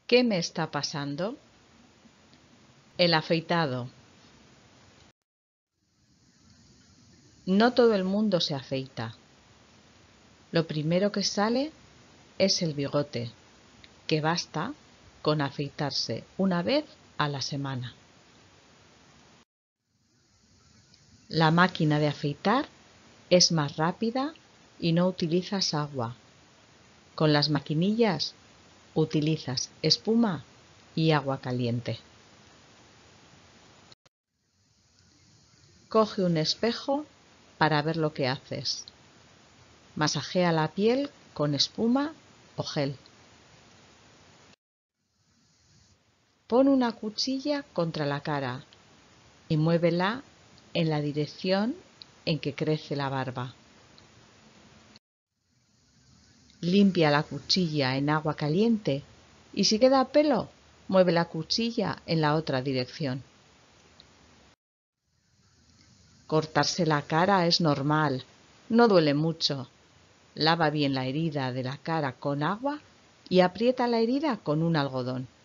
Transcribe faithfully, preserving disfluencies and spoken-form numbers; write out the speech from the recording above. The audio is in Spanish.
¿Qué me está pasando? El afeitado. No todo el mundo se afeita. Lo primero que sale es el bigote, que basta con afeitarse una vez a la semana. La máquina de afeitar es más rápida y no utilizas agua. Con las maquinillas utilizas espuma y agua caliente. Coge un espejo para ver lo que haces. Masajea la piel con espuma o gel. Pon una cuchilla contra la cara y muévela en la dirección en que crece la barba. Limpia la cuchilla en agua caliente y si queda pelo, mueve la cuchilla en la otra dirección. Cortarse la cara es normal, no duele mucho. Lava bien la herida de la cara con agua y aprieta la herida con un algodón.